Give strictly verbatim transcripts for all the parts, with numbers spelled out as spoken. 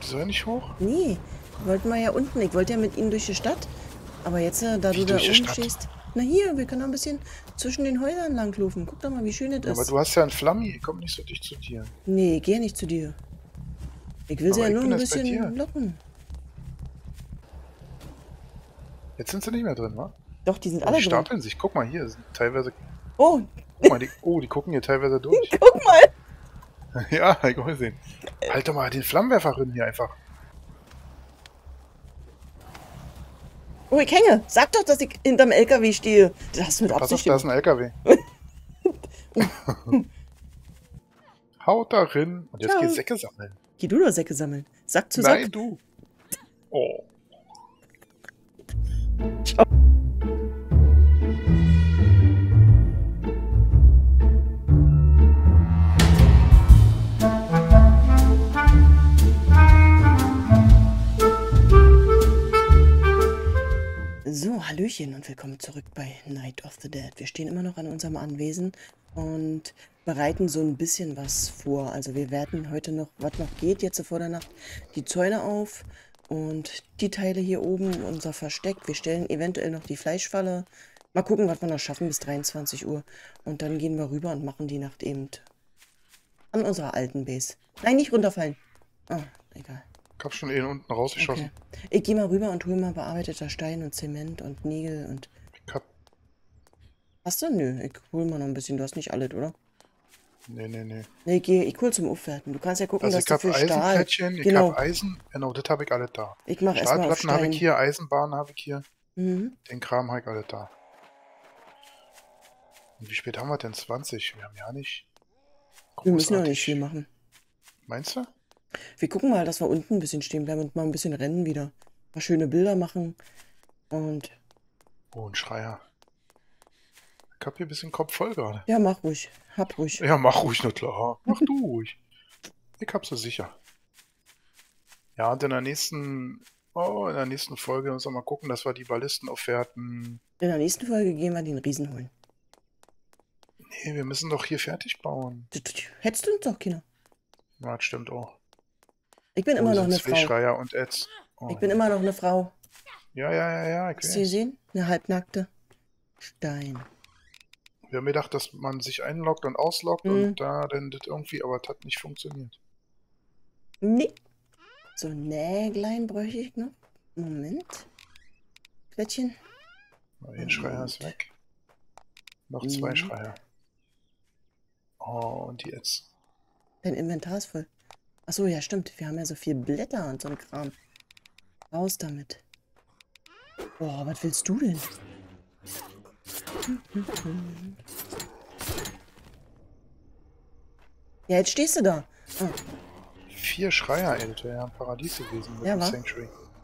soll nicht hoch? Nee, wollten wir ja unten. Ich wollte ja mit ihnen durch die Stadt. Aber jetzt, äh, da Wie du da durch die oben Stadt? stehst. Na hier, wir können noch ein bisschen zwischen den Häusern langlaufen. Guck doch mal, wie schön das Ja, aber ist. du hast ja einen Flammi, ich komm nicht so dicht zu dir. Nee, ich gehe nicht zu dir. Ich will sie Aber ja ich nur bin ein jetzt bei dir. bisschen locken. Jetzt sind sie nicht mehr drin, wa? Doch, die sind Oh, alle die drin. stapeln sich. Guck mal hier, sind teilweise. Oh, Guck mal, die, oh, die gucken hier teilweise durch. guck mal. Ja, ich kann sehen. Halt doch mal den Flammenwerfer rein hier einfach. Oh, ich hänge. Sag doch, dass ich hinterm L K W stehe. Das hast du mit Ja, pass auf, Absicht da ist gemacht. ein L K W. Haut da rein. Und jetzt Ciao. geh Säcke sammeln. Geh du doch Säcke sammeln. Sack zu Nein, Sack. du. Oh. Ciao. So, Hallöchen und willkommen zurück bei Night of the Dead. Wir stehen immer noch an unserem Anwesen und bereiten so ein bisschen was vor. Also wir werten heute noch, was noch geht, jetzt vor der Nacht, die Zäune auf und die Teile hier oben, unser Versteck. Wir stellen eventuell noch die Fleischfalle. Mal gucken, was wir noch schaffen bis dreiundzwanzig Uhr. Und dann gehen wir rüber und machen die Nacht eben an unserer alten Base. Nein, nicht runterfallen. Ah, egal. Ich hab schon eh unten rausgeschossen. Okay. Ich gehe mal rüber und hole mal bearbeiteter Stein und Zement und Nägel und... Ich hab. Hast du? Nö, ich hol mal noch ein bisschen. Du hast nicht alles, oder? Nee, nee, nee. Nee, ich geh, ich hol zum Aufwerten. Du kannst ja gucken, Also dass ich du hab für Stahl... Eisenplättchen, ich Genau. hab Eisen. Genau, das habe ich alles da. Ich mach erstmal auf Stahlplatten habe Stein. ich hier, Eisenbahn habe ich hier. Mhm. Den Kram habe ich alles da. Und wie spät haben wir denn? zwanzig? Wir haben ja nicht. Wir müssen noch nicht großartig- viel machen. Meinst du? Wir gucken mal, dass wir unten ein bisschen stehen bleiben und mal ein bisschen rennen wieder. Mal schöne Bilder machen. Und... Oh, ein Schreier. Ich hab hier ein bisschen Kopf voll gerade. Ja, mach ruhig. Hab ruhig. Ja, mach ruhig, na klar. Mach du ruhig. Ich hab so sicher. Ja, und in der nächsten, oh, in der nächsten Folge müssen wir mal gucken, dass wir die Ballisten aufwerten. In der nächsten Folge gehen wir den Riesen holen. Nee, wir müssen doch hier fertig bauen. Hättest du uns doch, Kinder. Ja, das stimmt auch. Ich bin immer Oh, noch sind eine zwei Frau. Schreier und Ads. Oh, Ich bin immer noch eine Frau. ja, ja, ja, ja, ich Hast du weiß. gesehen? Eine halbnackte. Stein. Wir haben gedacht, dass man sich einloggt und ausloggt Mhm. und da dann das irgendwie, aber das hat nicht funktioniert. Nee. So, Näglein bräuchte ich noch. Moment. Plättchen. Na, ein Schreier ist weg. Noch zwei Mhm. Schreier. Oh, und die Ads. Dein Inventar ist voll. Achso, ja, stimmt. Wir haben ja so viel Blätter und so ein Kram. Raus damit. Boah, was willst du denn? Ja, jetzt stehst du da. Ah, Vier Schreier, ey, das wäre ja ein Paradies gewesen mit Ja, dem wa? Sanctuary.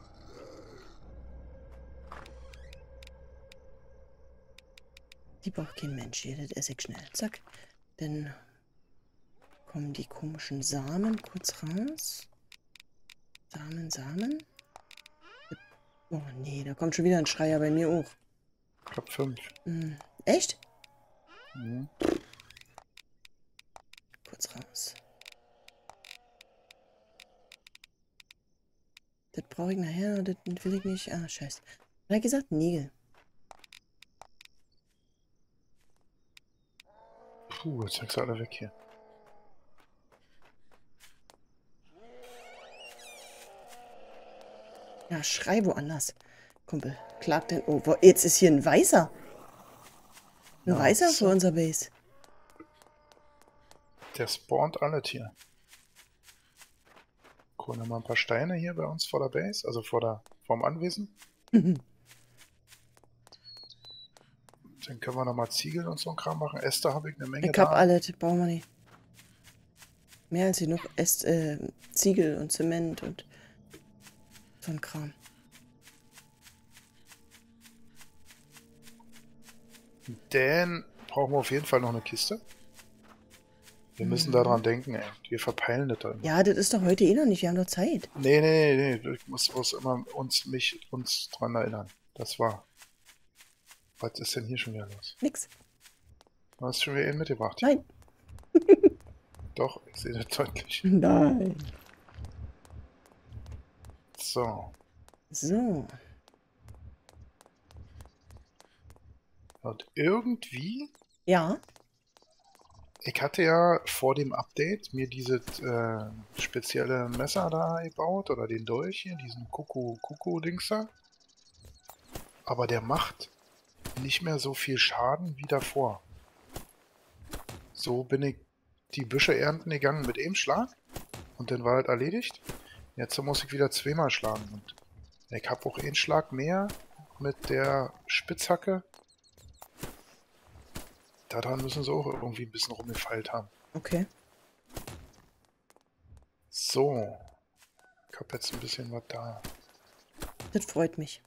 die braucht kein Mensch hier. Das esse ich schnell. Zack. Dann kommen die komischen Samen kurz raus. Samen, Samen. Oh nee, da kommt schon wieder ein Schreier bei mir hoch. Ich glaube fünf. Hm. Echt? Mhm. Kurz raus. Das brauche ich nachher, das will ich nicht. Ah, scheiße. Hat er gesagt, Nägel. Puh, jetzt zeigst du alle weg hier. Ja, schrei woanders. Kumpel, klag denn. Oh, wo, jetzt ist hier ein Weißer. Ein Ja, Weißer so. für unser Base. Der spawnt alle hier. Holen wir mal ein paar Steine hier bei uns vor der Base, also vor der vorm Anwesen. Dann können wir nochmal Ziegel und so ein Kram machen. Äste habe ich eine Menge Ich hab da. alles, brauchen wir nicht. Mehr als genug Äst, äh, Ziegel und Zement und so ein Kram. Dann brauchen wir auf jeden Fall noch eine Kiste. Wir müssen Mhm. daran denken, ey. Wir verpeilen das dann. Ja, das ist doch heute eh noch nicht, wir haben doch Zeit. Nee, nee, nee, nee. Ich muss, muss immer uns, mich, uns dran erinnern. Das war. Was ist denn hier schon wieder los? Nix. Du hast schon wieder einen mitgebracht. Nein. Doch, ich sehe das deutlich. Nein. So. So. Und irgendwie, Ja. ich hatte ja vor dem Update mir dieses äh, spezielle Messer da gebaut oder den Dolch hier, diesen Kuckuck-Kuckuck-Dings da. Aber der macht nicht mehr so viel Schaden wie davor. So bin ich die Büsche ernten gegangen mit einem Schlag und dann war das erledigt. Jetzt muss ich wieder zweimal schlagen und ich habe auch einen Schlag mehr mit der Spitzhacke. Daran müssen sie auch irgendwie ein bisschen rumgefeilt haben. Okay. So. Ich habe jetzt ein bisschen was da. Das freut mich.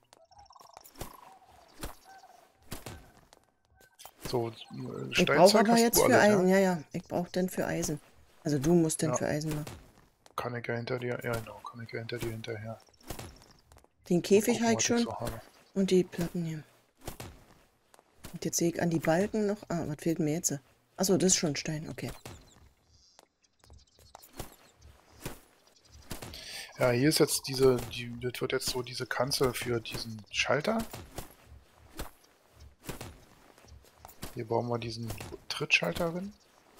So, Ich brauche Steinzeug aber hast jetzt du für alles, Eisen. ja? Ja, ja. Ich brauche denn für Eisen. Also du musst denn Ja. für Eisen machen. Kann ich ja hinter dir, ja genau, kann ich ja hinter dir hinterher. Den Käfig Mal gucken, halt was ich schon. so habe. Und die Platten hier. Und jetzt sehe ich an die Balken noch. Ah, was fehlt mir jetzt? Achso, das ist schon Stein. Okay. Ja, hier ist jetzt diese, die, das wird jetzt so diese Kanzel für diesen Schalter. Hier brauchen wir diesen Trittschalter drin.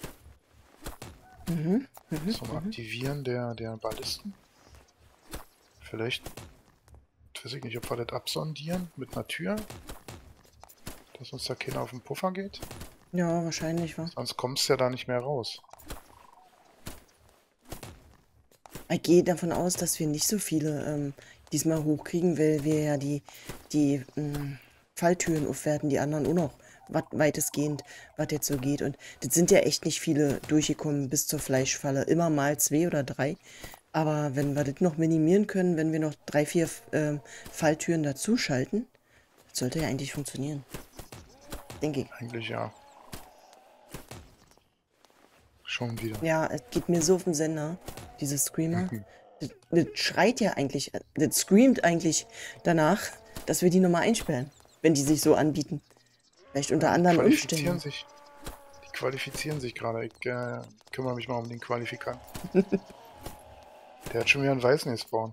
Mhm. Mhm. Zum Mhm. Aktivieren der, der Ballisten. Vielleicht, weiß ich nicht, ob wir das absondieren mit einer Tür. Dass uns da keiner auf den Puffer geht. Ja, wahrscheinlich, wa? Sonst kommst du ja da nicht mehr raus. Ich gehe davon aus, dass wir nicht so viele ähm, diesmal hochkriegen, weil wir ja die, die ähm, Falltüren aufwerten, die anderen auch noch wat, weitestgehend, was jetzt so geht. Und das sind ja echt nicht viele durchgekommen bis zur Fleischfalle. Immer mal zwei oder drei. Aber wenn wir das noch minimieren können, wenn wir noch drei, vier ähm, Falltüren dazu schalten, das sollte ja eigentlich funktionieren. Denke ich. Eigentlich ja. Schon wieder. Ja, es geht mir so auf den Sender, diese Screamer. Das, das schreit ja eigentlich, das screamt eigentlich danach, dass wir die nochmal einsperren, wenn die sich so anbieten. Vielleicht unter Ja, die anderen qualifizieren Umständen. sich. Die qualifizieren sich gerade. Ich äh, kümmere mich mal um den Qualifikanten. Der hat schon wieder einen Weißen gespawnt.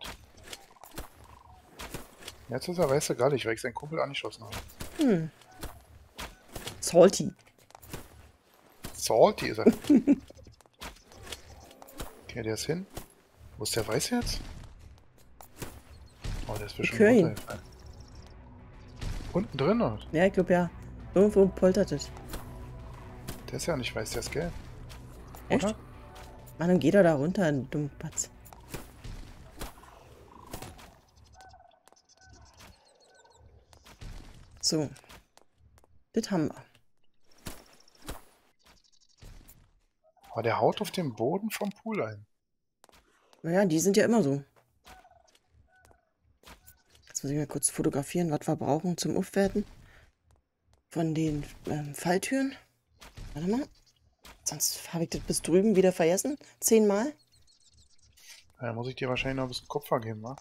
Jetzt ist er weißer gar nicht, weil ich seinen Kumpel angeschossen habe. Hm. Salty. Salty ist er. Okay, der ist hin. Wo ist der Weiß jetzt? Oh, der ist bestimmt höre ihn. runtergefallen. Unten drin noch. Ja, ich glaube ja. Irgendwo poltert es. Der ist ja nicht weiß, der ist gelb. Echt? Oder? Mann, dann geht er da runter, ein Dummbatz. So. Das haben wir. Aber der haut auf den Boden vom Pool ein. Naja, die sind ja immer so. Jetzt muss ich mal kurz fotografieren, was wir brauchen zum Aufwerten von den ähm, Falltüren. Warte mal. Sonst habe ich das bis drüben wieder vergessen. Zehnmal. Da muss ich dir wahrscheinlich noch ein bisschen Kupfer geben, wa?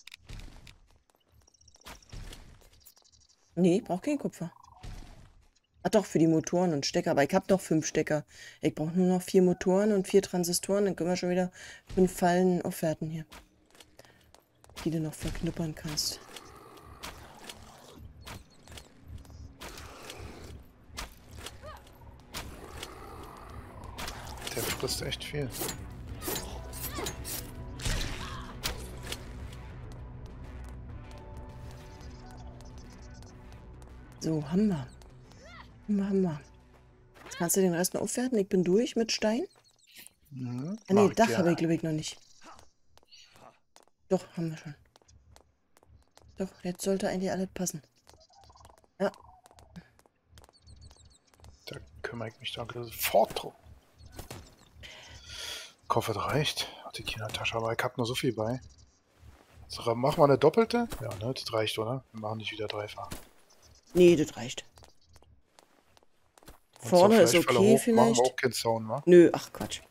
Nee, ich brauche keinen Kupfer. Ach doch, für die Motoren und Stecker. Aber ich habe doch fünf Stecker. Ich brauche nur noch vier Motoren und vier Transistoren. Dann können wir schon wieder fünf Fallen aufwerten hier. Die du noch verknuppern kannst. Der frisst echt viel. So, haben wir. Haben wir, haben wir. Jetzt kannst du den Rest noch aufwerten. Ich bin durch mit Stein. Mhm, Ah nee, mach ich Dach gerne. habe ich glaube ich noch nicht. Doch, haben wir schon. Doch, jetzt sollte eigentlich alles passen. Ja. Da kümmere ich mich da sofort drum. Ich hoffe, das reicht. Hat die Kindertasche, aber ich habe nur so viel bei. So, machen wir eine doppelte? Ja, ne, das reicht, oder? Wir machen nicht wieder dreifach. Nee, das reicht. Und Vorne zur ist Fleischfalle okay hoch machen wir vielleicht. auch keinen Zaun, wa? Nö, ach Quatsch.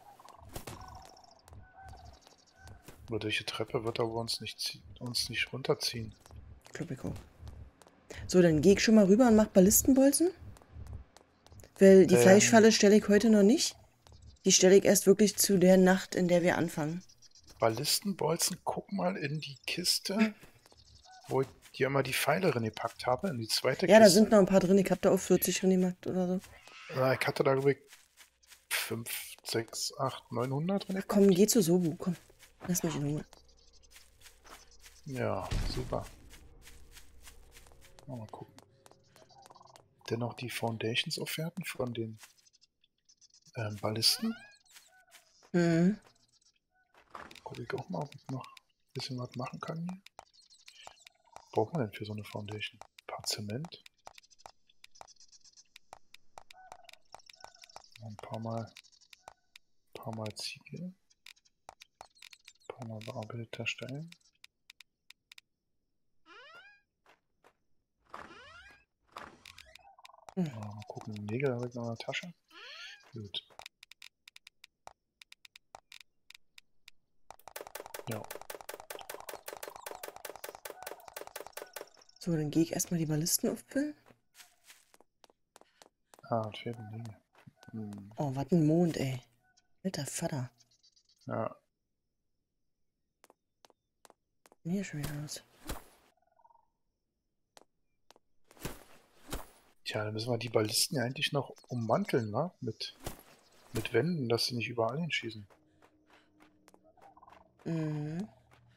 Über welche Treppe wird er uns nicht, zie- uns nicht runterziehen? Glaub ich auch. So, dann gehe ich schon mal rüber und mach Ballistenbolzen. Weil die Ähm. Fleischfalle stelle ich heute noch nicht. Die stelle ich erst wirklich zu der Nacht, in der wir anfangen. Ballistenbolzen, guck mal in die Kiste, wo ich dir immer die Pfeile drin gepackt habe, in die zweite Ja, Kiste. da sind noch ein paar drin. Ich hab da auf vierzig drin gemacht oder so. Na, ich hatte da, glaube ich, fünf, sechs, acht, neunhundert drin Ach, gepackt. komm, geh zu Sobu, komm. Lass mich in Ruhe. Ja, super. Mal gucken. Dennoch die Foundations-Offerten von den ähm, Ballisten. Mhm. Gucke ich auch mal, ob ich noch ein bisschen was machen kann hier. Was braucht man denn für so eine Foundation? Ein paar Zement. Ein paar Mal, ein paar Mal Ziegel. Ein paar Mal bearbeiteter Stein. Hm. Ja, mal gucken, Nägel habe ich noch in der Tasche. Gut. Ja. So, dann gehe ich erstmal die Ballisten auffüllen. Ah, es fehlt ein Nägel. Hm. Oh, was ein Mond, ey. Alter Vater. Ja. Hier schon wieder los. Tja, dann müssen wir die Ballisten ja eigentlich noch ummanteln, ne? Mit, mit Wänden, dass sie nicht überall hinschießen. Mhm.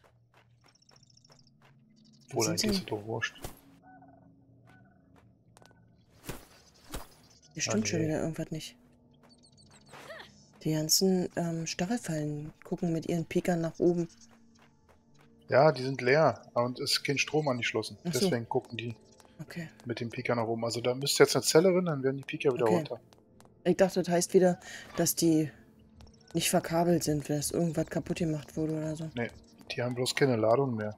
Obwohl, Sind eigentlich ist sie? es doch wurscht. Hier Ah, stimmt schon nee. wieder irgendwas nicht. Die ganzen ähm, Stachelfallen gucken mit ihren Pikern nach oben. Ja, die sind leer und es ist kein Strom angeschlossen. Ach so. Deswegen gucken die Okay. mit dem Pika nach oben. Also da müsste jetzt eine Zelle rein, dann werden die Pika wieder Okay. runter. Ich dachte, das heißt wieder, dass die nicht verkabelt sind, dass irgendwas kaputt gemacht wurde oder so. Ne, die haben bloß keine Ladung mehr.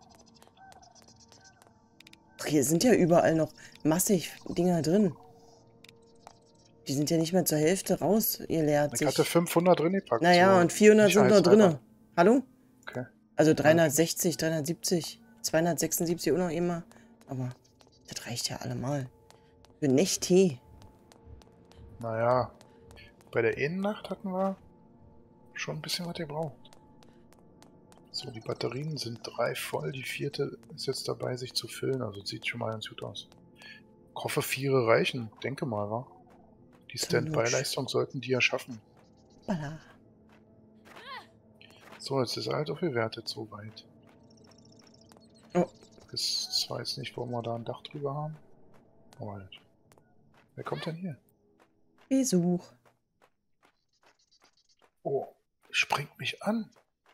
Ach, hier sind ja überall noch massig Dinger drin. Die sind ja nicht mehr zur Hälfte raus, ihr leert Ich sich. hatte fünfhundert drin gepackt. Naja, so und vierhundert sind noch sicherheitshalber. drin. Hallo? Okay. Also dreihundertsechzig, dreihundertsiebzig, zweihundertsechsundsiebzig auch noch immer. Aber das reicht ja allemal. Für Nächte. Naja, bei der Innennacht hatten wir schon ein bisschen was gebraucht. So, die Batterien sind drei voll. Die vierte ist jetzt dabei, sich zu füllen. Also sieht schon mal ganz gut aus. Ich hoffe, viere reichen. Denke mal, wa? Die Standby-Leistung sollten die ja schaffen. Balla. So, jetzt ist halt auch bewertet soweit. Oh. Ist zwar jetzt nicht, warum wir da ein Dach drüber haben. Aber halt. Wer kommt denn hier? Besuch. Oh, springt mich an.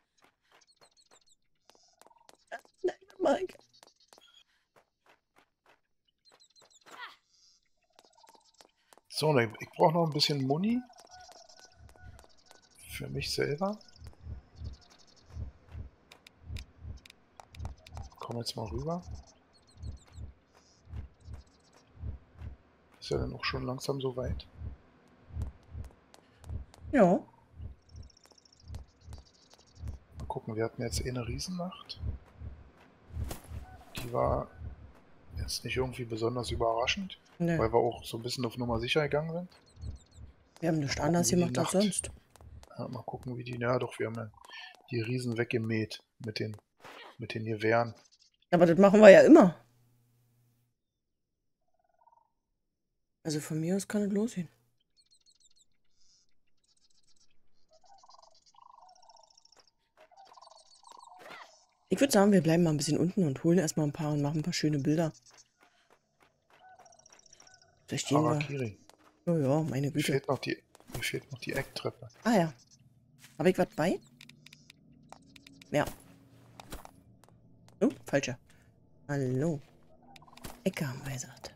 Nein, Mike. So, ne, ich brauche noch ein bisschen Muni. Für mich selber. Komm jetzt mal rüber. Ist ja dann auch schon langsam so weit. Ja. Mal gucken, wir hatten jetzt eh eine Riesennacht. Die war jetzt nicht irgendwie besonders überraschend, Nö. weil wir auch so ein bisschen auf Nummer sicher gegangen sind. Wir haben nichts Mal anders gucken, wie die gemacht als Nacht- sonst. Ja, mal gucken, wie die... Ja, doch, wir haben ja die Riesen weggemäht mit den, mit den Gewehren. Aber das machen wir ja immer. Also von mir aus kann es losgehen. Ich würde sagen, wir bleiben mal ein bisschen unten und holen erstmal ein paar und machen ein paar schöne Bilder. Da stehen wir. Harakiri. Oh ja, meine Mir Güte. fehlt noch die, mir fehlt noch die Ecktreppe. Ah ja. Habe ich was bei? Ja. Oh, falscher. Hallo. Ecke haben wir gesagt.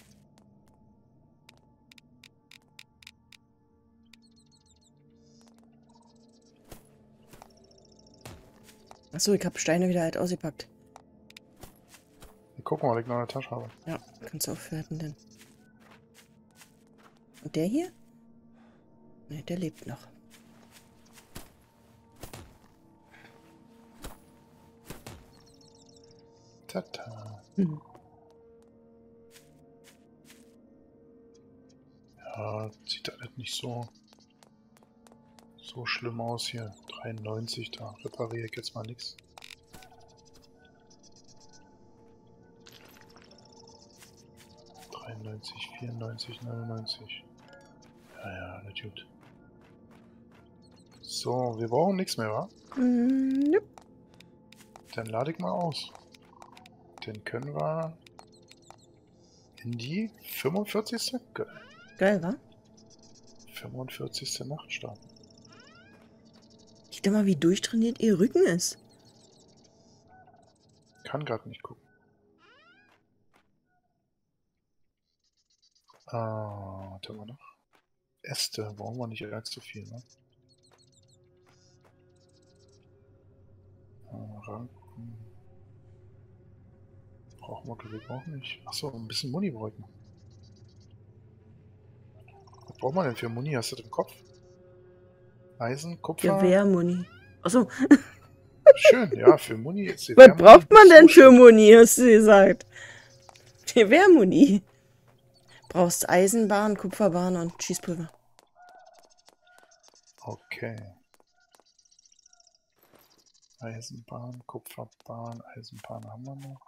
Achso, ich habe Steine wieder halt ausgepackt. Wir gucken mal, was ich noch in der Tasche habe. Ja, kannst du aufwerten denn. Und der hier? Ne, der lebt noch. Tata. Hm. Ja, sieht alles nicht so, so schlimm aus hier. dreiundneunzig, da repariere ich jetzt mal nichts. dreiundneunzig, vierundneunzig, neunundneunzig. Ja, ja, alles gut. So, wir brauchen nichts mehr, wa? Mm, nope. Dann lade ich mal aus. Den können wir in die fünfundvierzigste Geil. Geil, wa? fünfundvierzigste Nacht starten. Guck doch mal, wie durchtrainiert ihr Rücken ist. Kann gerade nicht gucken. Ah, was haben wir noch? Äste brauchen wir nicht allzu viel, ne? Ah, Ranken. Brauchen wir, glaube ich, auch nicht. Achso, ein bisschen Muni bräuchten. Was braucht man denn für Muni? Hast du das im Kopf? Eisen, Kupfer? Gewehrmuni. Achso, Schön, ja, für Muni ist was braucht man denn so für Muni, hast du gesagt? Gewehrmuni. Brauchst Eisenbahn, Kupferbahn und Schießpulver. Okay. Eisenbahn, Kupferbahn, Eisenbahn haben wir noch.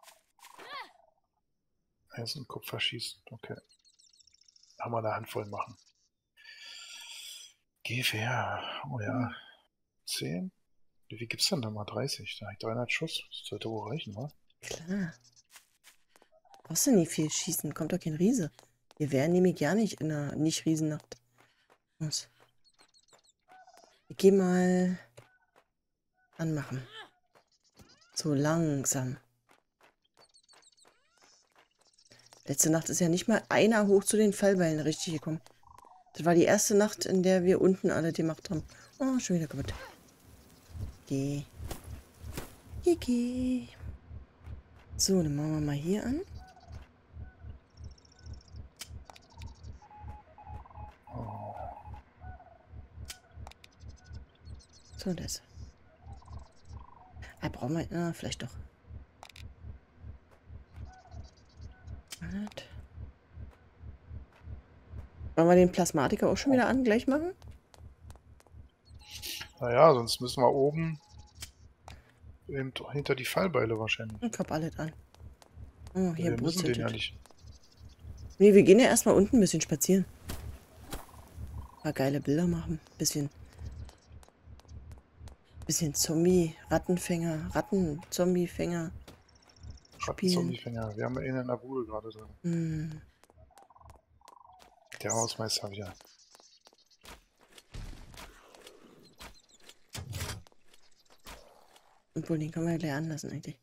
Eisen, Kupfer schießen, okay. Haben wir eine Handvoll machen. Gewehr, oh ja. zehn? Wie gibt's denn da mal dreißig? Da habe ich dreihundert Schuss. Das sollte wohl reichen, wa? Klar. Brauchst du nicht viel schießen, kommt doch kein Riese. Gewehr nehme ich ja nicht in einer Nicht-Riesennacht. Los. Ich geh mal anmachen. So langsam. Letzte Nacht ist ja nicht mal einer hoch zu den Fallbeilen richtig gekommen. Das war die erste Nacht, in der wir unten alle gemacht haben. Oh, schon wieder kaputt. Geh. Geh, geh. So, dann machen wir mal hier an. So, das. Ah, brauchen wir... Ah, vielleicht doch. Wollen wir den Plasmatiker auch schon wieder an, gleich machen? Naja, sonst müssen wir oben eben hinter die Fallbeile wahrscheinlich. Ich hab alles an. Oh, hier wir müssen brutzelt den ja es. nicht. Nee, wir gehen ja erstmal unten ein bisschen spazieren. Ein paar geile Bilder machen. Bisschen. Bisschen Zombie, Rattenfänger, Ratten-Zombie-Fänger. Ratten-Zombie-Fänger. Wir haben einen in der Bude gerade drin. Hm. Der Hausmeister wieder. Obwohl, den können wir ja gleich anlassen eigentlich.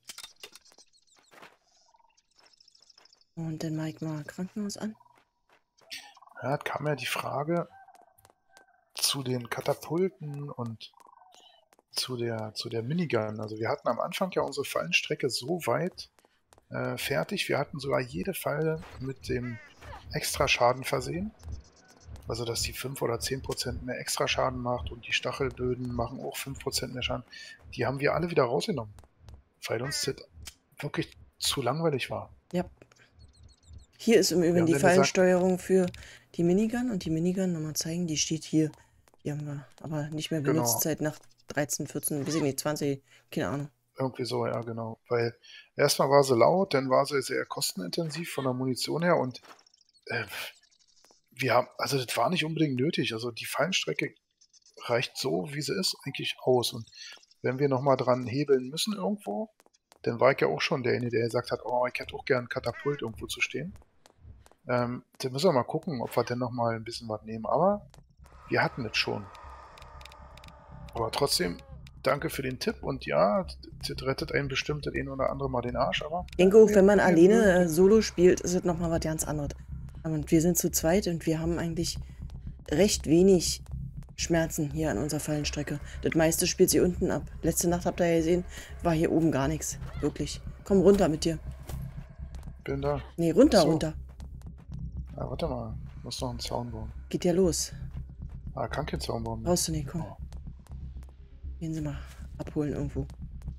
Und dann mache ich mal Krankenhaus an. Ja, kam ja die Frage zu den Katapulten und zu der, zu der Minigun. Also wir hatten am Anfang ja unsere Fallenstrecke so weit äh, fertig. Wir hatten sogar jede Falle mit dem Extraschaden versehen. Also dass die fünf oder zehn Prozent mehr Extraschaden macht und die Stachelböden machen auch fünf Prozent mehr Schaden. Die haben wir alle wieder rausgenommen, weil uns das wirklich zu langweilig war. Ja. Hier ist im Wir Übrigen haben die dann gesagt- Fallensteuerung für die Minigun. Und die Minigun, nochmal zeigen, die steht hier. Die haben wir aber nicht mehr benutzt Genau. seit nach dreizehn, vierzehn, weiß ich nicht, zwanzig, keine Ahnung. Irgendwie so, ja, genau. Weil erstmal war sie laut, dann war sie sehr kostenintensiv von der Munition her und äh, wir haben, also das war nicht unbedingt nötig. Also die Fallenstrecke reicht so, wie sie ist, eigentlich aus. Und wenn wir nochmal dran hebeln müssen irgendwo, dann war ich ja auch schon derjenige, der gesagt hat, oh, ich hätte auch gern ein Katapult irgendwo zu stehen. Ähm, dann müssen wir mal gucken, ob wir denn nochmal ein bisschen was nehmen. Aber wir hatten es schon. Aber trotzdem, danke für den Tipp. Und ja, das rettet einen bestimmt das ein oder andere Mal den Arsch. Aber Ingo, wir- wenn man wir- alleine äh, Solo spielt, ist es nochmal was ganz anderes. Und wir sind zu zweit und wir haben eigentlich recht wenig Schmerzen hier an unserer Fallenstrecke. Das meiste spielt sie unten ab. Letzte Nacht habt ihr ja gesehen, war hier oben gar nichts. Wirklich. Komm runter mit dir. bin da. Nee, runter, So. runter. Ah, warte mal. Muss noch einen Zaun bauen. Geht ja los. Ah, kann kein Zaun bauen. Brauchst du nicht, komm. Oh. Gehen Sie mal abholen irgendwo.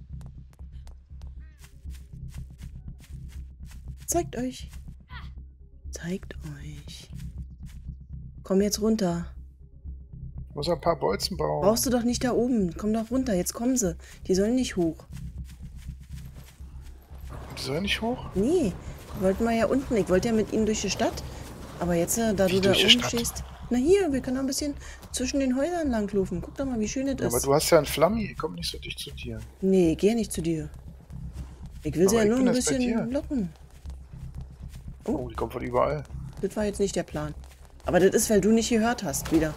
Zeigt euch. Zeigt euch. Komm jetzt runter. Muss ein paar Bolzen bauen. Brauchst du doch nicht da oben. Komm doch runter. Jetzt kommen sie. Die sollen nicht hoch. Die sollen nicht hoch? Nee. Wollten wir ja unten. Ich wollte ja mit ihnen durch die Stadt. Aber jetzt, äh, da Wie du da durch die oben Stadt? stehst. Na hier, wir können noch ein bisschen zwischen den Häusern langlaufen. Guck doch mal, wie schön das Ja, aber ist. du hast ja einen Flammi. Komm nicht so dicht zu dir. Nee, ich geh ja nicht zu dir. Ich will sie Aber ja ich nur bin ein jetzt bei dir. bisschen locken. Oh, die kommen von überall. Das war jetzt nicht der Plan. Aber das ist, weil du nicht gehört hast, wieder.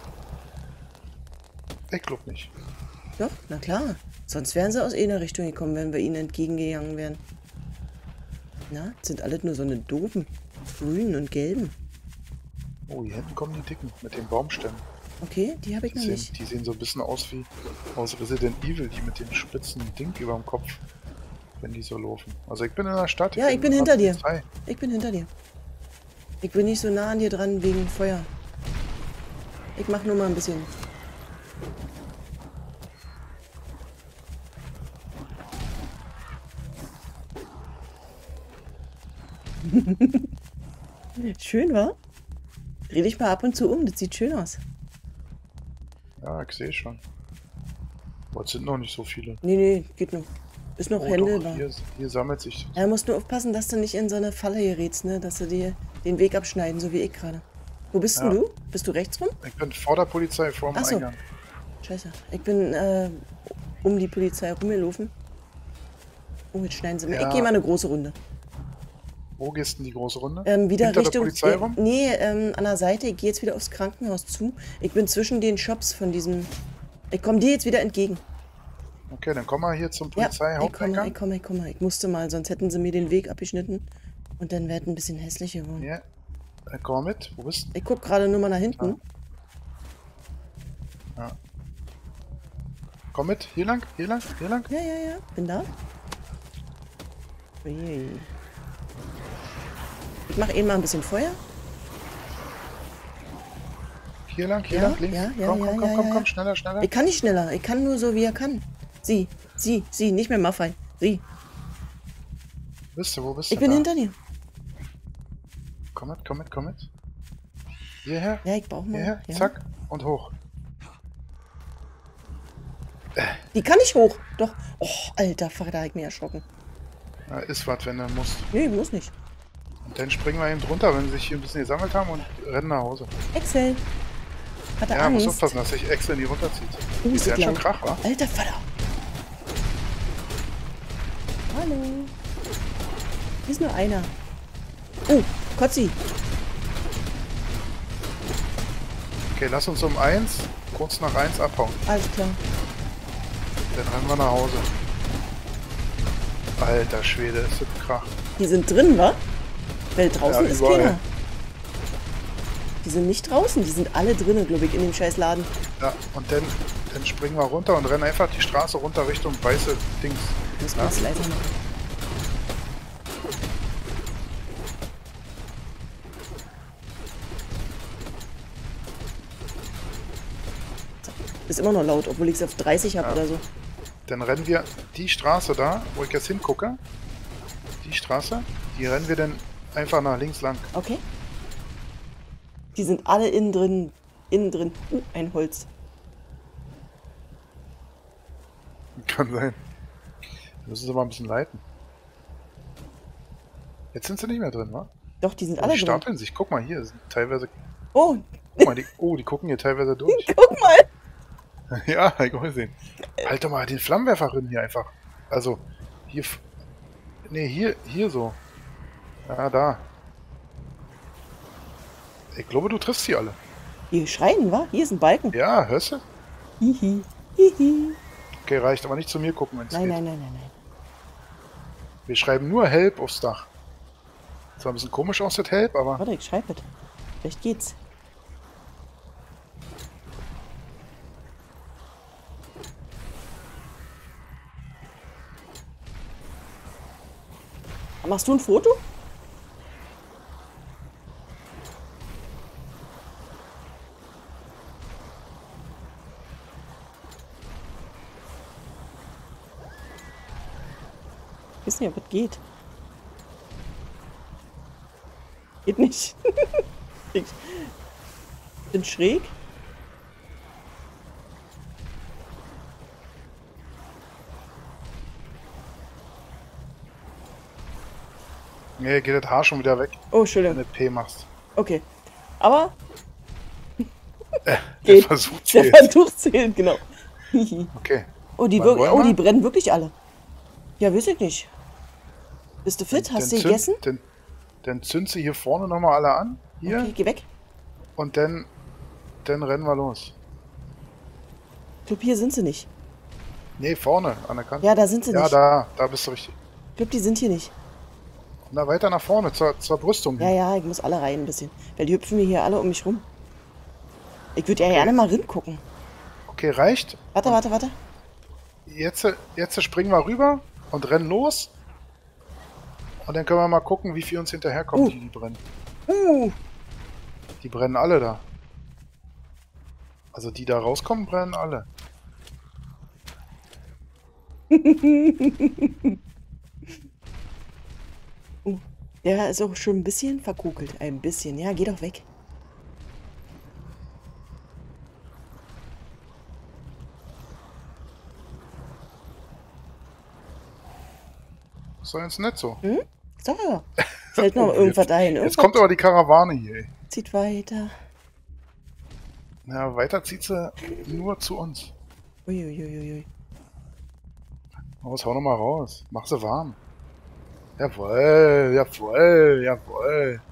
Ich glaub nicht. Doch, na klar. Sonst wären sie aus einer Richtung gekommen, wenn wir ihnen entgegengegangen wären. Na, das sind alles nur so eine doofen grünen und gelben. Oh, hier hinten kommen die Dicken mit den Baumstämmen. Okay, die habe ich Die noch sehen, nicht. die sehen so ein bisschen aus wie aus Resident Evil, die mit dem spitzen Ding über dem Kopf, wenn die so laufen. Also ich bin in der Stadt. Ja, ich bin hinter dir. Polizei. Ich bin hinter dir. Ich bin nicht so nah an dir dran wegen Feuer. Ich mach nur mal ein bisschen. Schön, wa? Dreh dich mal ab und zu um, das sieht schön aus. Ja, ich sehe schon. Aber es sind noch nicht so viele. Nee, nee, geht noch. Ist noch Oh, händelbar. doch, hier, hier sammelt sich. Ja, musst nur aufpassen, dass du nicht in so eine Falle gerätst, ne? Dass du dir den Weg abschneiden, so wie ich gerade. Wo bist Ja. denn du? Bist du rechts rum? Ich bin vor der Polizei, vor dem Ach so. Eingang. Scheiße. Ich bin äh, um die Polizei rumgelaufen. Oh, jetzt schneiden sie mir. Ja. Ich gehe mal eine große Runde. Wo gehst denn die große Runde? Ähm, wieder Hinter Richtung. der Polizei äh, rum? Nee, ähm, an der Seite. Ich gehe jetzt wieder aufs Krankenhaus zu. Ich bin zwischen den Shops von diesem. Ich komme dir jetzt wieder entgegen. Okay, dann komm mal hier zum Ja, ich komme, ich Polizei-Haupteingang. komme, ich komme. Ich musste mal, sonst hätten sie mir den Weg abgeschnitten. Und dann wäre es ein bisschen hässlich geworden. Ja. Äh, komm mal mit. Wo bist du? Ich gucke gerade nur mal nach hinten. Ja. Komm mit. Hier lang, hier lang, hier lang. Ja, ja, ja. Bin da. Ui. Ich mache eben mal ein bisschen Feuer. Hier lang, hier Ja, lang, links. ja, ja, komm, ja, komm, komm, ja, komm, ja. komm, schneller, schneller. Ich kann nicht schneller. Ich kann nur so, wie er kann. Sie, sie, sie. Nicht mehr Maffei. Sie. Wo bist du, wo bist Ich du? bin da? hinter dir. Komm mit, komm mit, komm mit. Hierher, Ja, ich brauche mal. hierher, Ja. zack und hoch. Die kann nicht hoch. Doch. Oh, alter Vater, da hab ich mich erschrocken. Ja, ist was, wenn du musst. Nee, muss nicht. Und dann springen wir eben drunter, wenn sie sich hier ein bisschen gesammelt haben und rennen nach Hause. Excel. Hat er Ja, muss Angst? aufpassen, dass sich Excel nie runterzieht. Oh, Die ist ist ja das schon laut. Krach, wa? Alter Vater. Hallo. Hier ist nur einer. Oh, Kotzi. Okay, lass uns um eins, kurz nach eins abhauen. Alles klar. Dann rennen wir nach Hause. Alter Schwede, ist das Krach. Die sind drin, wa? Weil draußen Ja, ist überall. keiner. Die sind nicht draußen, die sind alle drinnen, glaube ich, in dem scheiß Laden. Ja, und dann, dann springen wir runter und rennen einfach die Straße runter Richtung weiße Dings. Muss man das leiser machen. So, ist immer noch laut, obwohl ich es auf dreißig habe Ja. oder so. Dann rennen wir die Straße da, wo ich jetzt hingucke. Die Straße, die rennen wir dann einfach nach links lang. Okay. Die sind alle innen drin. Innen drin. Uh, ein Holz. Kann sein. Wir müssen sie mal ein bisschen leiten. Jetzt sind sie nicht mehr drin, wa? Doch, die sind Oh, alle die drin. stapeln sich. Guck mal hier, sind teilweise. Oh, Guck mal, die, oh, die gucken hier teilweise durch. guck mal. Ja, ich auch gesehen. Halt doch mal den Flammenwerfer drin hier einfach. Also, hier. f- Nee, hier, hier so. Ja, da. Ich glaube, du triffst sie alle. Die schreien, wa? Hier ist ein Balken. Ja, hörst du? Hihi. Hihi. Okay, reicht, aber nicht zu mir gucken, wenn es Nein, geht. nein, nein, nein, nein. Wir schreiben nur Help aufs Dach. Zwar ein bisschen komisch aus, das Help, aber Warte, ich schreibe es. Vielleicht geht's. Machst du ein Foto? Ich weiß nicht, ob es geht. Geht nicht. Ich bin schräg. Nee, geht das Haar schon wieder weg, Oh, wenn Entschuldigung. du P machst. Okay. Aber Der geht. Versuch Der zählt. Versuch zählt, genau. Okay. Oh, die, Wann wir wollen oh, die wir? brennen wirklich alle. Ja, weiß ich nicht. Bist du fit? Dann, Hast dann, du zünd, gegessen? dann, dann zünd sie hier vorne nochmal alle an. Hier. Okay, geh weg. Und dann, dann rennen wir los. Ich glaube, hier sind sie nicht. Nee, vorne, an der Kante. Ja, da sind sie Ja, nicht. da, da bist du richtig. Ich glaube, die sind hier nicht. Na, weiter nach vorne, zur, zur Brüstung. Ja, hin. ja, ich muss alle rein ein bisschen. Weil die hüpfen mir hier alle um mich rum. Ich würde ja Okay. gerne mal ringucken. Okay, reicht. Warte, Und warte, warte. Jetzt, jetzt springen wir rüber und rennen los. Und dann können wir mal gucken, wie viel uns hinterherkommt, Uh. die, die brennen. Uh, Die brennen alle da. Also die da rauskommen, brennen alle. uh. Der ist auch schon ein bisschen verkokelt. Ein bisschen. Ja, geh doch weg. Ist doch jetzt nicht so. Hm? So. Fällt noch Oh, irgendwas jetzt, ein. jetzt Irgendwas kommt aber die Karawane hier. Ey. zieht weiter. Ja, weiter zieht sie nur zu uns. Uiuiuiui. Los, hau noch mal raus. Mach sie warm. Jawohl, jawohl, jawohl.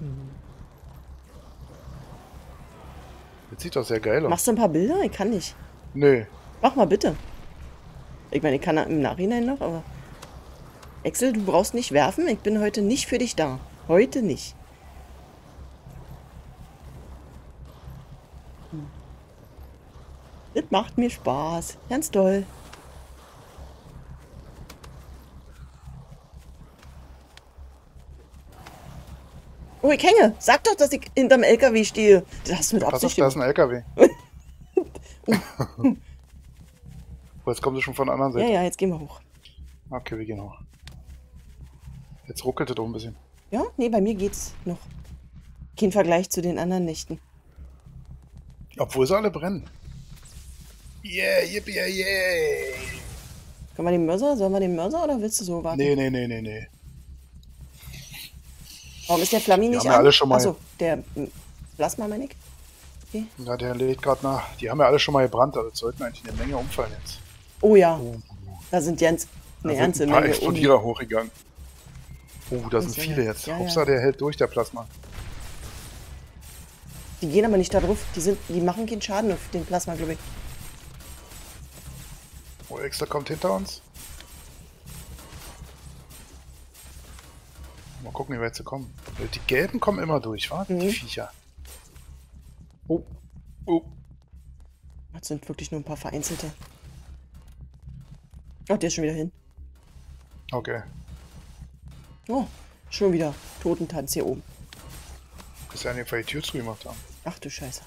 Das sieht doch sehr geil aus. Machst du ein paar Bilder? Ich kann nicht. Nö. Mach mal bitte. Ich meine, ich kann im Nachhinein noch, aber... Axel, du brauchst nicht werfen. Ich bin heute nicht für dich da. Heute nicht. Hm. Das macht mir Spaß. Ganz toll. Oh, ich hänge. Sag doch, dass ich hinterm L K W stehe. Das hast du mit Pass auf, Absicht da ist gemacht. ein L K W. Oh, jetzt kommt sie schon von der anderen Ja, Seite. ja, jetzt gehen wir hoch. Okay, wir gehen hoch. Jetzt ruckelt es doch ein bisschen. Ja, nee, bei mir geht's noch. Kein Vergleich zu den anderen Nächten. Obwohl sie alle brennen. Yeah, yippie, yeah. Können wir den Mörser? Sollen wir den Mörser oder willst du so warten? Nee, nee, nee, nee, nee. Warum ist der Flammi Die nicht haben ja an? alle schon mal- Achso, der hm, Plasma, meine ich. Ja, der lädt gerade nach. Die haben ja alle schon mal gebrannt, also sollten eigentlich eine Menge umfallen jetzt. Oh ja, Oh, da sind ganz da eine sind ganze ein paar Menge. Explodierer hochgegangen. Oh, da sind Ja, viele jetzt. ja, ja. Upsa, der hält durch, der Plasma. Die gehen aber nicht da drauf. Die, sind, die machen keinen Schaden auf den Plasma, glaube ich. Oh, Extra kommt hinter uns. Mal gucken, wie weit sie kommen. Die Gelben kommen immer durch, wa? Mhm. Die Viecher. Oh. Oh. Das sind wirklich nur ein paar vereinzelte. Oh, der ist schon wieder hin. Okay. Oh, schon wieder Totentanz hier oben. Bis sie einfach die Tür zugemacht haben. Ach du Scheiße.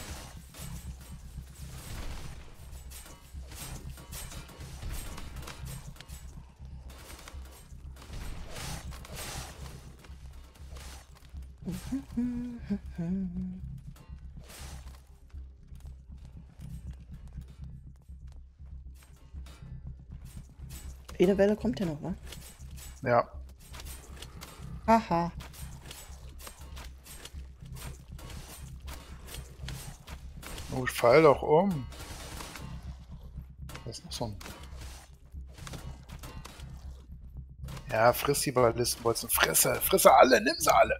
Eine Welle kommt ja noch, wa? Ja. Haha. Oh, ich fall doch um. Das ist noch so ein... Ja, friss die Ballistenbolzen. Frisse, frisse alle, nimm sie alle.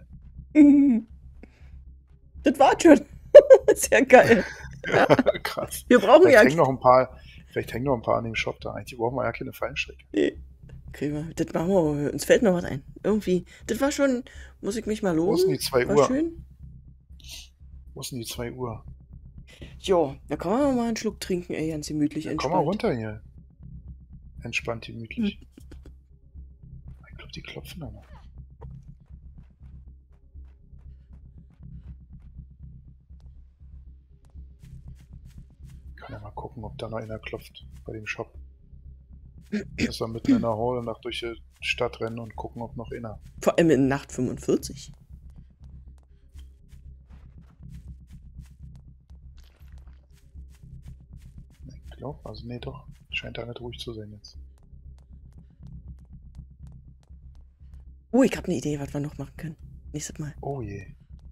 Das war schon. Sehr geil. Krass. Wir brauchen Vielleicht ja... hängen noch ein paar, vielleicht hängen noch ein paar an dem Shop da. Eigentlich brauchen wir ja keine Fallstrecke. Nee. Kriegen wir. Das machen wir. Uns fällt noch was ein. Irgendwie. Das war schon... Muss ich mich mal Wo ist denn loben? die zwei War Uhr? schön. Wo ist denn die zwei Uhr? Jo, da kann man mal einen Schluck trinken, ey, ganz gemütlich, Ja, komm entspannt. mal runter hier. Entspannt, gemütlich. Ich glaube, die klopfen da noch. Ich kann ja mal gucken, ob da noch einer klopft bei dem Shop. Dass wir mitten in der Hall nach durch die Stadt rennen und gucken, ob noch einer. Vor allem in Nacht fünfundvierzig. Ich glaube, also nee, doch. Scheint da nicht ruhig zu sein jetzt. Oh, ich habe eine Idee, was wir noch machen können. Nächstes Mal. Oh je.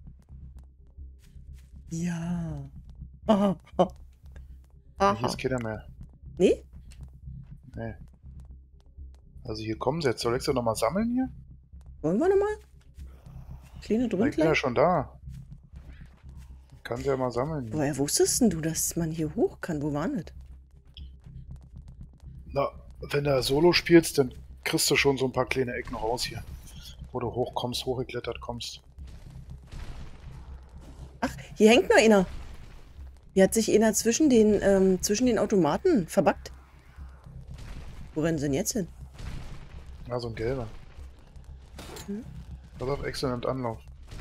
Ja. Aha. Aha. Ja, hier ist keiner mehr. Nee? Nee. Also hier kommen sie jetzt. Soll ich sie nochmal sammeln hier? Wollen wir nochmal? Kleine Na, ich bin ja Dründlein? schon da. Ich kann sie ja mal sammeln. Hier. Woher wusstest denn du, dass man hier hoch kann? Wo waren das? Na, wenn du Solo spielst, dann kriegst du schon so ein paar kleine Ecken raus hier. Wo du hochkommst, hochgeklettert kommst. Ach, hier hängt noch einer. Hier hat sich einer zwischen den, ähm, zwischen den Automaten verbackt. Wo rennen sie denn jetzt hin? Ja, so ein gelber. Hm? Pass auf, Excel nimmt Anlauf.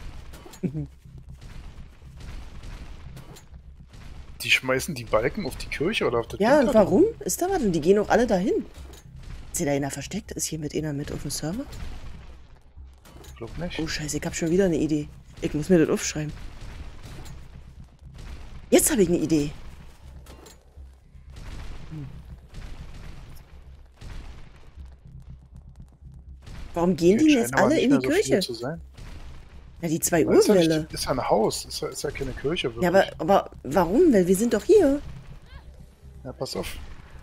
Die schmeißen die Balken auf die Kirche oder auf das Ja, Ding da warum? Ist da was? Und die gehen auch alle dahin. Ist hier da einer versteckt? Ist hier mit einer mit auf dem Server? drin? Ich glaub nicht. Oh, scheiße, ich hab schon wieder eine Idee. Ich muss mir das aufschreiben. Jetzt habe ich eine Idee. Hm. Warum gehen die Hier denn jetzt scheint aber alle nicht in mehr die so viele Kirche? zu sein. Ja, die zwei Weil ist, ja Uhr-Welle. nicht, ist ja ein Haus, ist ja, ist ja keine Kirche wirklich. Ja, aber, aber warum? Weil wir sind doch hier. Ja, pass auf.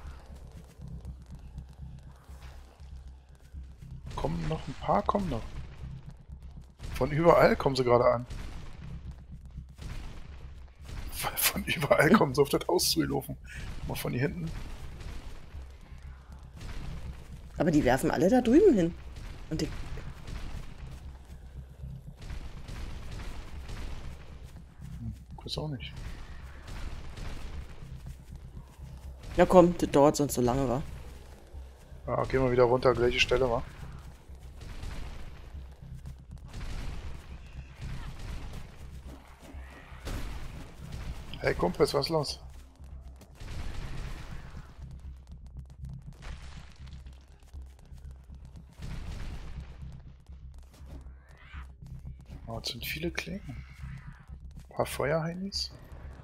Kommen noch ein paar, kommen noch. Von überall kommen sie gerade an. Von überall kommen sie auf das Haus zulaufen. Mal von hier hinten. Aber die werfen alle da drüben hin. Und ich, Ich weiß auch nicht. ja komm, das dauert sonst so lange, wa? Ah, gehen wir wieder runter, gleiche Stelle, wa? Hey Kumpels, was ist los? Oh, jetzt sind viele Klingen. Ein paar Feuerheinis.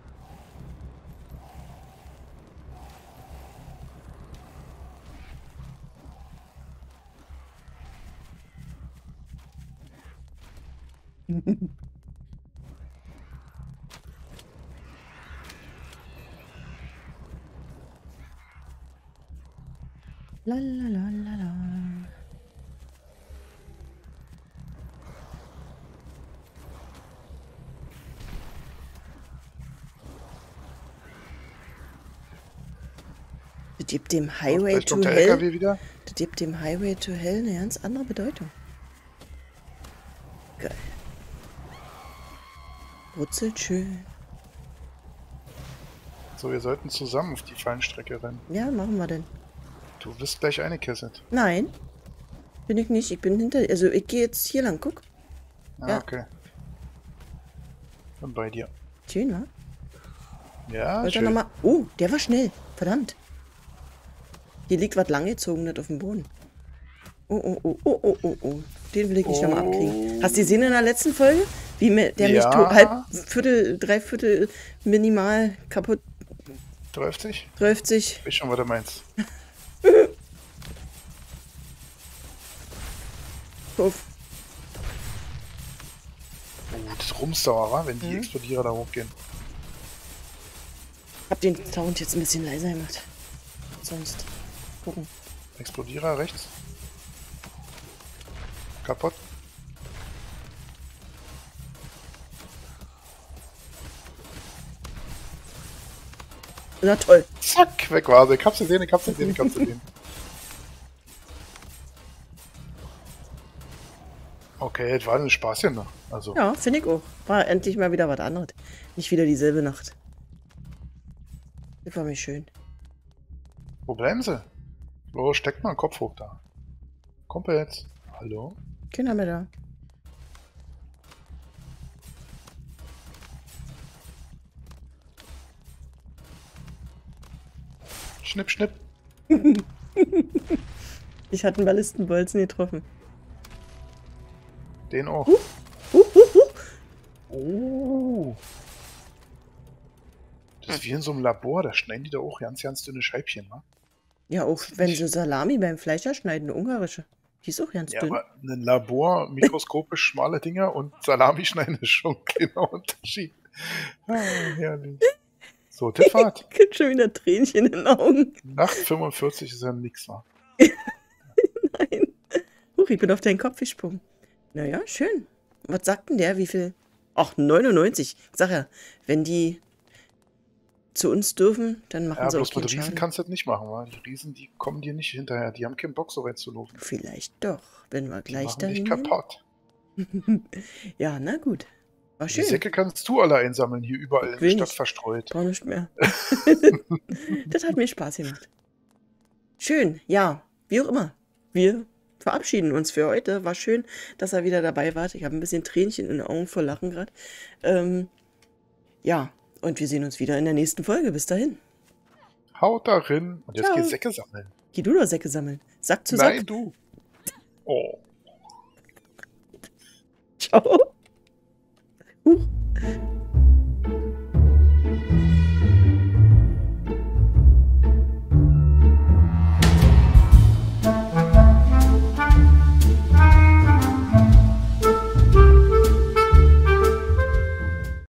La la la la la. Das gibt dem Oh, Highway vielleicht to kommt der Hell. L K W wieder. Das gibt dem Highway to Hell eine ganz andere Bedeutung. Geil. Brutzelt schön. So, wir sollten zusammen auf die Fallenstrecke rennen. Ja, machen wir denn. Du wirst gleich eingekesselt. Nein, bin ich nicht. Ich bin hinter. Also ich gehe jetzt hier lang. Guck. Ah, Ja. okay. Bin bei dir. Schön, wa? Ja, Wollte er schön. noch mal. Oh, der war schnell. Verdammt. Hier liegt was langgezogenes auf dem Boden. Oh, oh, oh, oh, oh, oh, oh. Den will ich nicht nochmal abkriegen. Hast du gesehen in der letzten Folge? Wie mir, der mich Ja. to- halb, Viertel, Dreiviertel minimal kaputt dreißig? trifft sich. Ich weiß schon, was du meinst. Puff. Oh, das Rumsauer, wa? Wenn die Mhm. Explodierer da hochgehen. Ich hab den Sound jetzt ein bisschen leiser gemacht. Sonst. Gucken. Explodierer rechts. Kaputt. Na toll. Zack, weg war sie. Ich hab's gesehen, ich hab's gesehen, ich hab's gesehen. Okay, das war ein Spaßchen noch. Also, Ja, finde ich auch. War endlich mal wieder was anderes. Nicht wieder dieselbe Nacht. Das war mir schön. wo bleiben sie? Oh, steckt mal einen Kopf hoch da. Kumpels. Hallo? Keiner mehr da. Schnipp, schnipp. Ich hatte einen Ballistenbolzen getroffen. Den auch. Uh, uh, uh. Oh. Das ist wie in so einem Labor, da schneiden die da auch ganz, ganz dünne Scheibchen, wa? Ja, auch wenn sie Salami beim Fleischer schneiden, eine ungarische. Die ist auch ganz Ja, dünn. aber ein Labor, mikroskopisch schmale Dinger und Salami schneiden ist schon ein kleiner Unterschied. Ah, herrlich. So, das war's. Ich krieg schon wieder Tränchen in den Augen. Nacht fünfundvierzig ist ja nix, wa? Nein. Huch, ich bin auf deinen Kopf gesprungen. Naja, schön. Was sagt denn der? Wie viel? Ach, neunundneunzig. Ich sag ja, wenn die zu uns dürfen, dann machen Ja, sie auch bloß keinen mit Riesen Schaden. kannst du das nicht machen, wa? Die Riesen, die kommen dir nicht hinterher. Die haben keinen Bock, so weit zu laufen. Vielleicht doch, wenn wir Die gleich machen dich dahin gehen. kaputt. Ja, na gut. War Die schön. Säcke kannst du alle einsammeln, hier überall in Will der Stadt nicht. verstreut. Brauch nicht mehr. Das hat mir Spaß gemacht. Schön, ja, wie auch immer. Wir verabschieden uns für heute. War schön, dass ihr wieder dabei wart. Ich habe ein bisschen Tränchen in den Augen vor Lachen gerade. Ähm, ja, und wir sehen uns wieder in der nächsten Folge. Bis dahin. Haut darin. Und jetzt Ciao. geh Säcke sammeln. Geh du doch Säcke sammeln. Sack zu Sack. Nein, du. Oh. Ciao. Huch.